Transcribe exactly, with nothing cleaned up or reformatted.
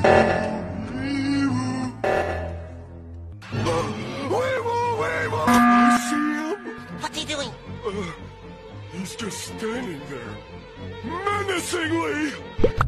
What's he doing? Uh, he's just standing there, menacingly!